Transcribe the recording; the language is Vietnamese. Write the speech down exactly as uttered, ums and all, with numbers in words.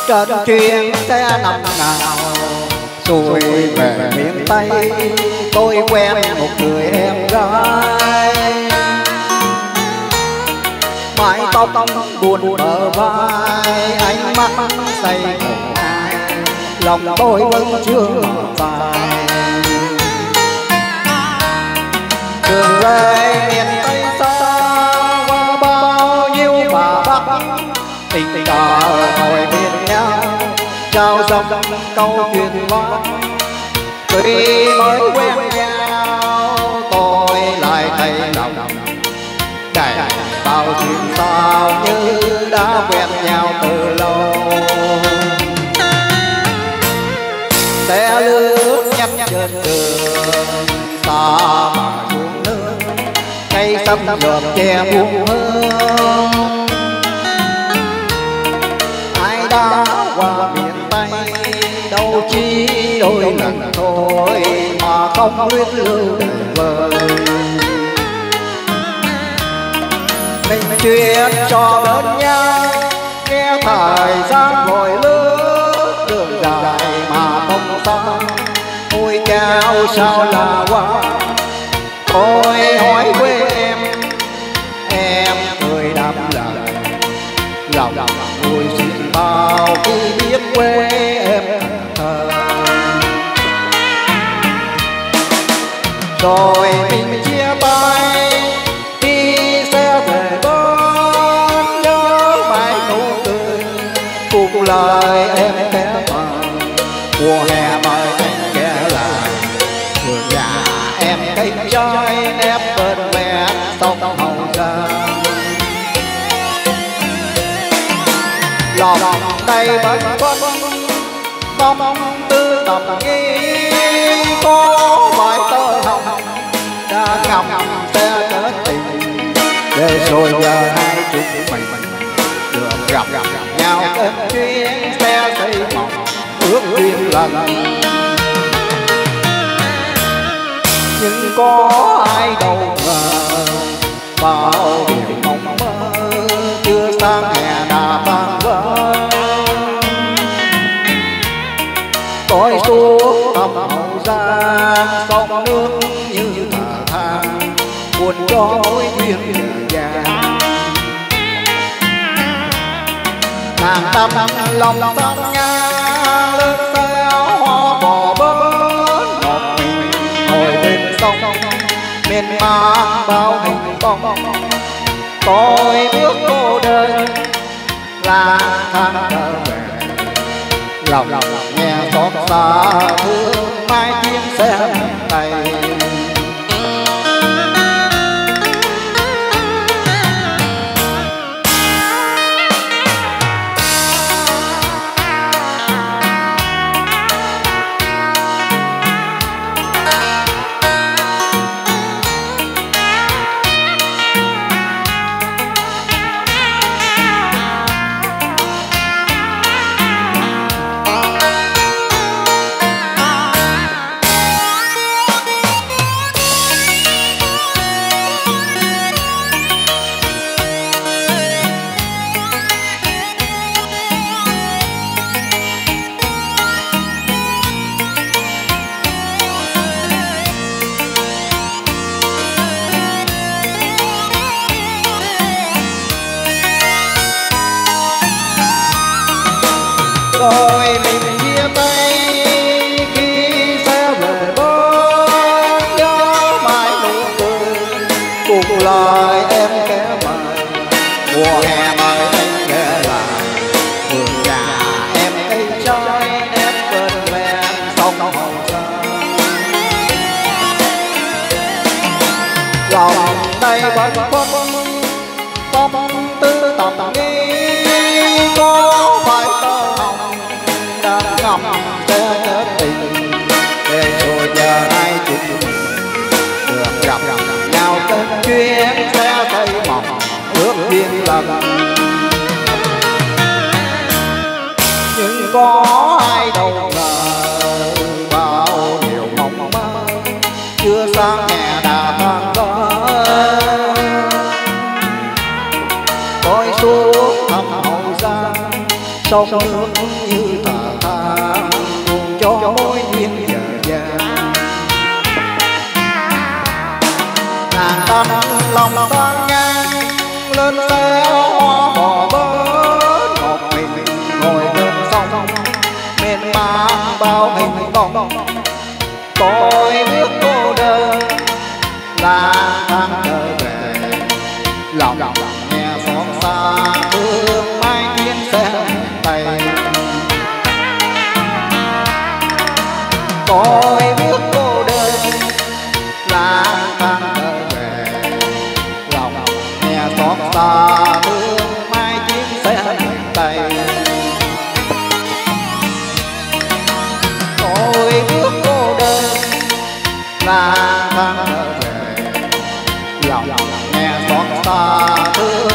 trên chuyến xe năm nào xuôi về miền Tây, tôi quen một người em gái mái tóc buồn bờ vai, ánh mắt say khổ ai, lòng tôi vẫn chưa phai. Đường về miền Tây xa qua bao nhiêu mà bắc, tình cờ ngồi bên nhau trao dòng câu chuyện văn. Tuy mới quen nhau tôi lại thấy lòng đầy bao chuyện sao như đã quen nhau từ lâu. Xe lướt nhấp trên đường xa mà xuống nước, cây sâm lượm che buông hương. Ai đã qua miền Tây đâu chỉ đôi lần thôi mà không luyến lưu vời. Mình chuyện cho bên nhau nghe thời gian vội lướt, đường dài mà không xa ôi chao sao là qua. Tôi hỏi quê em em cười đáp lời lòng vui xin bao khi biết quê em thơ. Rồi mình chia tay đi xe về bên, nhớ mãi nụ cười cùng lời em khẽ mời. Mùa hè mời anh ghé lại vườn nhà em cây trái nép bên mẹ sông Hậu Giang. Lòng tay bấn khuâng mong tư tầm nghi, có vài tơ hồng đã ngầm xe kết tình. Để rồi giờ hai chúng mình được gặp nhau kết chuyến xe xây mộng ước duyên lần. Nhưng có ai đâu ngờ bao điều mong mơ chưa sang hè đã tan vỡ. Tôi xuống thăm Hậu Giang sông nước như thở than buồn cho mối duyên vàng. Nàng tâm lòng xanh ngang lên xe hoa bò bến, một mình ngồi bên sông miền mang bao hình bóng. Tôi bước cô đơn lang thang trở về, lòng nghe xót xa thương mai chuyến xe tay. Rồi mình chia tay khi xe về bên, nhớ mãi nụ cười cùng lời em khẽ mời. Mùa hè mời anh ghé lại vườn nhà em cây trái nép bên ven sông Hậu Giang. Lòng tay bấn khuâng phong tư tầm nghi, có phải tơ hồng đã ngầm sẽ kết tình. Để rồi giờ hai chúng được gặp nhau trên chuyến xe xây mộng ước duyên lần. Nhưng có ai đâu ngờ bao điều mộng mơ chưa sang hè đã tan vỡ. Tôi xuống thăm Hậu Giang sông nước thở than buồn cho mối duyên dở dàng. Ngàn tâm lòng tan ngang lên xe hoa bò bến, một mình ngồi bên sông miền mang bao hình bóng. Tôi biết cô đơn lang thang trở về, lòng nghe xót xa thương mai chuyến xe tay. Tôi biết cô đơn lang thang trở về, lòng nghe xót xa thương mai chuyến xe tay. Tôi biết cô đơn lang thang trở về, lòng nghe xót xa thương